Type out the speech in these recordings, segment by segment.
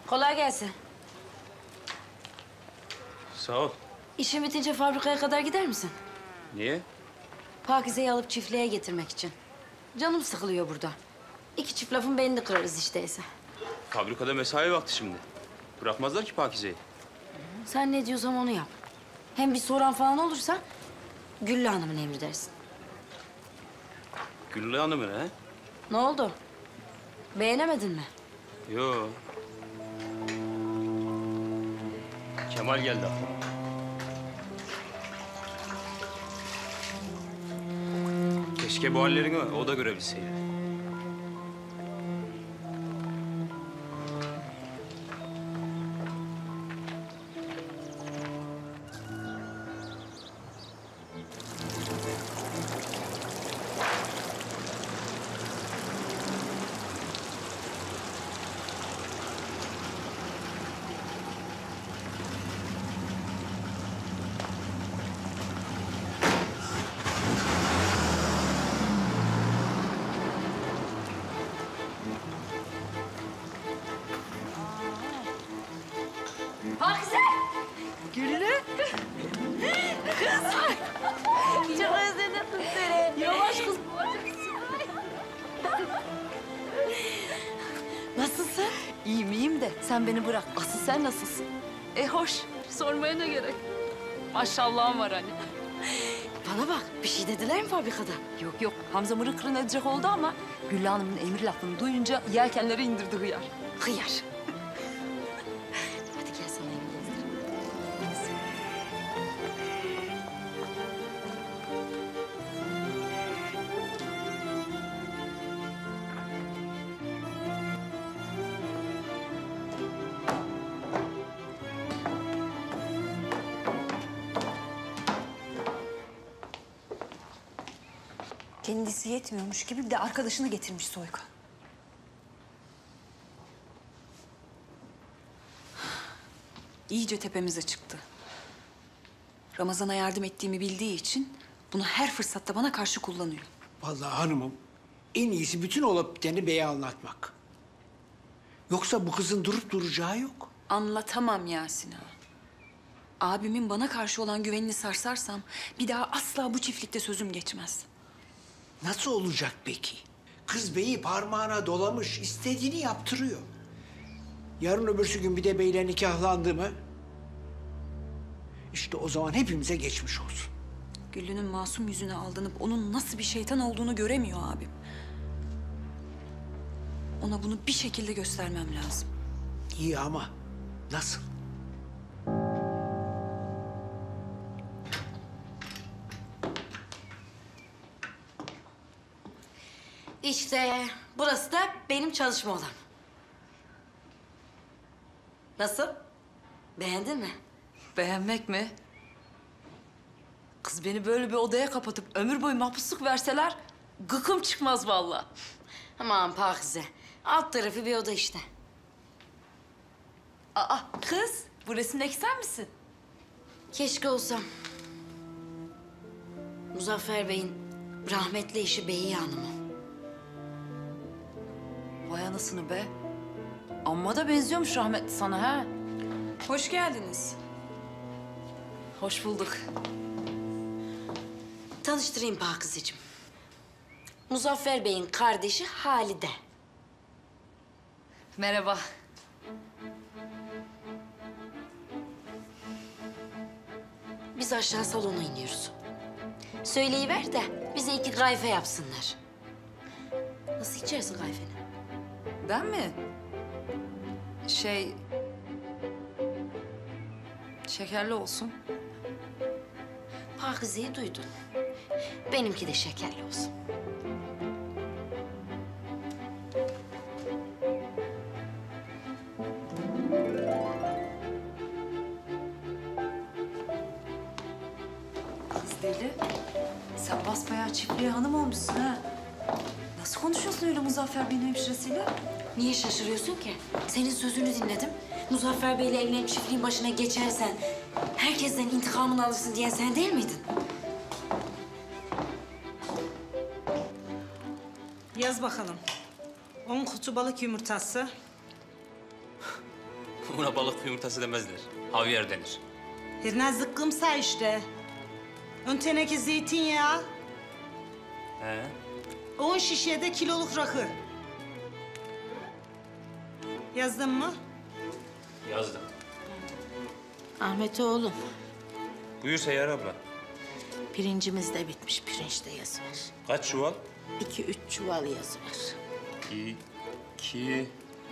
Kolay gelsin. Sağ ol. İşin bitince fabrikaya kadar gider misin? Niye? Pakize'yi alıp çiftliğe getirmek için. Canım sıkılıyor burada. İki çift lafın belini kırarız işteyse. Fabrikada mesai vakti şimdi. Bırakmazlar ki Pakize'yi. Sen ne diyorsam onu yap. Hem bir soran falan olursa Güllü Hanım'ın emri dersin. Güllü Hanım'ın he? Ne oldu? Beğenemedin mi? Yo. Kemal geldi aklıma. Keşke bu hallerini o da görebilseydi. Pakize! Güllü! Kız! Çok özledim kız seni. Yavaş kız. Nasılsın? İyiyim de sen beni bırak. Asıl sen nasılsın? Hoş. Sormaya ne gerek? Maşallahım var hani. Bana bak, bir şey dediler mi fabrikada? Yok Hamza mırın kırın edecek oldu ama Güllü Hanım'ın emir lafını duyunca yelkenleri indirdi hıyar. Hıyar. Hadi gel sana yemin gezdireyim. Kendisi yetmiyormuş gibi bir de arkadaşını getirmiş Soyka. İyice tepemize çıktı. Ramazan'a yardım ettiğimi bildiği için bunu her fırsatta bana karşı kullanıyor. Vallahi hanımım, en iyisi bütün olup biteni beye anlatmak. Yoksa bu kızın durup duracağı yok. Anlatamam Yasin ağa. Abimin bana karşı olan güvenini sarsarsam bir daha asla bu çiftlikte sözüm geçmez. Nasıl olacak peki? Kız beyi parmağına dolamış, istediğini yaptırıyor. Yarın öbürsü gün bir de beyle nikahlandı mı? İşte o zaman hepimize geçmiş olsun. Güllü'nün masum yüzüne aldanıp onun nasıl bir şeytan olduğunu göremiyor abim. Ona bunu bir şekilde göstermem lazım. İyi ama nasıl? İşte burası da benim çalışma odam. Nasıl? Beğendin mi? Beğenmek mi? Kız beni böyle bir odaya kapatıp ömür boyu mahpusluk verseler gıkım çıkmaz vallahi. Aman Pakize. Alt tarafı bir oda işte. Aa kız bu resimdeki sen misin? Keşke olsam. Muzaffer Bey'in rahmetli eşi Behiye Hanım'ı. Vay anasını be. Amma da benziyormuş rahmetli sana ha. Hoş geldiniz. Hoş bulduk. Tanıştırayım Pakizeciğim. Muzaffer Bey'in kardeşi Halide. Merhaba. Biz aşağı salona iniyoruz. Söyleyiver de bize 2 kayfe yapsınlar. Nasıl içersin kayfeni? Ben mi? Şekerli olsun. Pakize'yi duydun. Benimki de şekerli olsun. Kız deli. Sen basbayağı çiftliğe hanım olmuşsun ha. Nasıl konuşuyorsun öyle Muzaffer Bey'in hemşiresiyle? Niye şaşırıyorsun ki? Senin sözünü dinledim. Muzaffer Bey'le evlenip çiftliğin başına geçersen... ...herkesten intikamını alırsın diyen sen değil miydin? Yaz bakalım. 10 kutu balık yumurtası, Buna balık yumurtası demezler. Havyar denir. Birine zıkkımsa işte. Ön teneke zeytinyağı, He? 10 şişe de kiloluk rakı. Yazdın mı? Yazdım. Ahmet oğlum, Buyur Seyyar abla. pirincimiz de bitmiş. Pirinçte yazı var. Kaç çuval? 2-3 çuval yazı var. 2...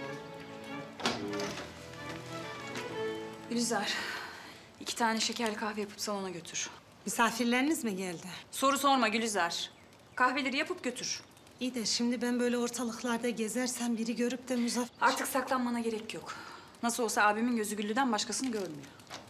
Gülizar, 2 tane şekerli kahve yapıp salona götür. Misafirleriniz mi geldi? Soru sorma Gülizar. Kahveleri yapıp götür. İyi de şimdi ben böyle ortalıklarda gezersem biri görüp de Muzaffer... Artık saklanmana gerek yok. Nasıl olsa abimin gözü Güllü'den başkasını görmüyor.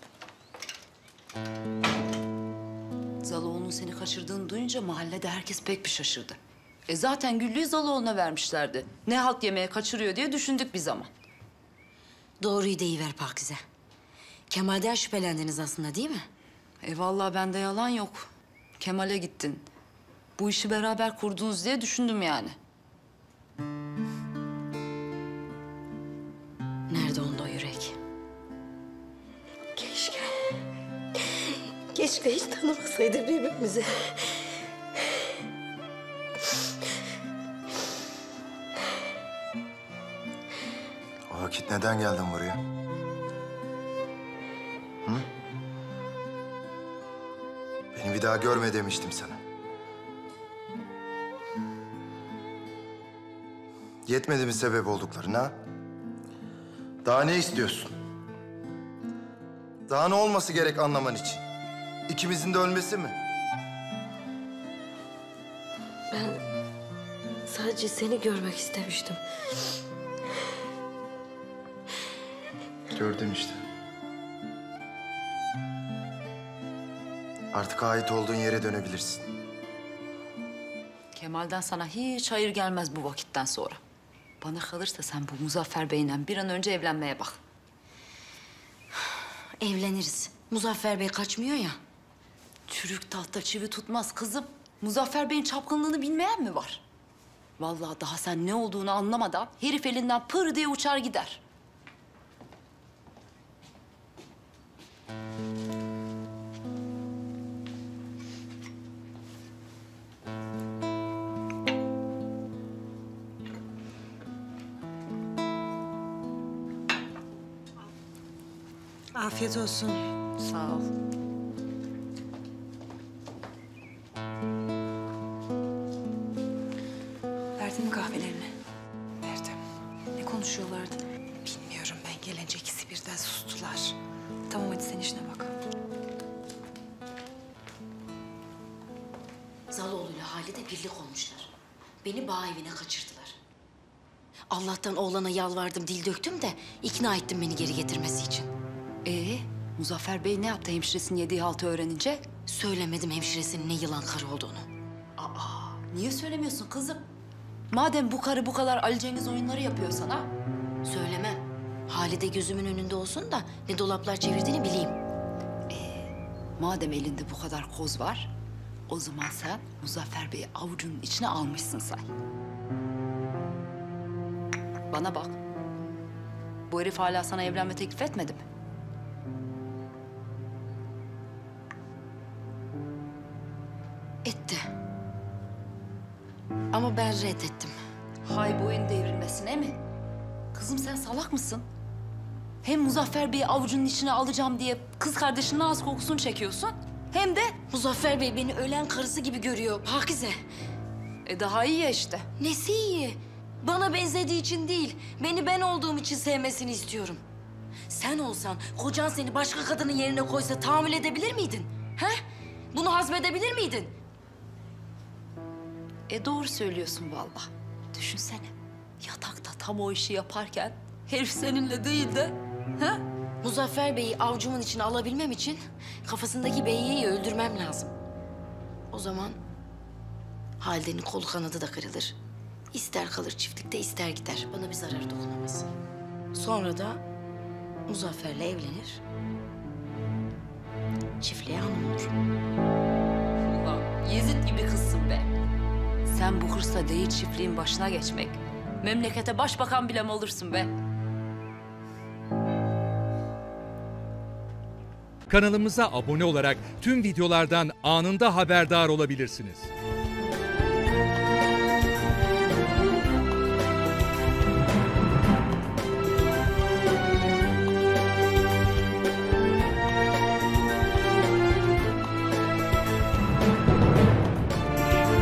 Zaloğlu'nun seni kaçırdığını duyunca mahallede herkes pek bir şaşırdı. Zaten Güllü'yü Zaloğlu'na vermişlerdi. Ne halt yemeğe kaçırıyor diye düşündük bir zaman. Doğruyu deyiver Pakize. Kemal'den şüphelendiniz aslında değil mi? Vallahi bende yalan yok. Kemal'e gittin. Bu işi beraber kurdunuz diye düşündüm yani. Nerede onda o yürek? Keşke. Keşke hiç tanımasaydık birbirimizi. O vakit neden geldin buraya? Hı? Beni bir daha görme demiştim sana. Yetmedi mi sebep olduklarına? Daha ne istiyorsun? Daha ne olması gerek anlaman için? İkimizin de ölmesi mi? Ben sadece seni görmek istemiştim. Gördüm işte. Artık ait olduğun yere dönebilirsin. Kemal'den sana hiç hayır gelmez bu vakitten sonra. Bana kalırsa sen bu Muzaffer Bey'le bir an önce evlenmeye bak. Evleniriz. Muzaffer Bey kaçmıyor ya. Çürük tahta çivi tutmaz kızım. Muzaffer Bey'in çapkınlığını bilmeyen mi var? Vallahi daha sen ne olduğunu anlamadan herif elinden pır diye uçar gider. Afiyet olsun. Sağ ol. Verdin mi kahvelerini? Verdim. Ne konuşuyorlardı? Bilmiyorum, ben gelince ikisi birden sustular. Tamam hadi sen işine bak. Zaloğlu'yla Halide birlik olmuşlar. Beni bağ evine kaçırdılar. Allah'tan oğlana yalvardım, dil döktüm de ikna ettim beni geri getirmesi için. Muzaffer Bey ne yaptı hemşiresinin yediği haltı öğrenince? Söylemedim hemşiresinin ne yılan karı olduğunu. Niye söylemiyorsun kızım? Madem bu karı bu kadar Ali Cengiz oyunları yapıyor sana. Söylemem. Halide gözümün önünde olsun da ne dolaplar çevirdiğini bileyim. Madem elinde bu kadar koz var, o zaman sen Muzaffer Bey'i avucunun içine almışsın say. Bana bak. Bu herif hala sana evlenme teklif etmedi mi? Etti. Ama ben reddettim. Hay boyun devrilmesine mi? Kızım sen salak mısın? Hem Muzaffer Bey'i avucunun içine alacağım diye kız kardeşinin ağız kokusunu çekiyorsun. Hem de Muzaffer Bey beni ölen karısı gibi görüyor Pakize. daha iyi ya işte. Nesi iyi? Bana benzediği için değil, beni ben olduğum için sevmesini istiyorum. Sen olsan, kocan seni başka kadının yerine koysa tahammül edebilir miydin? He? Bunu hazmedebilir miydin? Doğru söylüyorsun vallahi. Düşünsene. Yatakta tam o işi yaparken herif seninle değil de... Ha? Muzaffer Bey'i avcumun içine alabilmem için kafasındaki beyiyi öldürmem lazım. O zaman Halide'nin kolu kanadı da kırılır. İster kalır çiftlikte ister gider. Bana bir zarar dokunamaz. Sonra da Muzaffer'le evlenir. Çiftliğe hanım olur. Ulan Yezid gibi kızsın be. Sen bu hırsla değil çiftliğin başına geçmek, memlekete başbakan bile mi olursun be? Kanalımıza abone olarak tüm videolardan anında haberdar olabilirsiniz.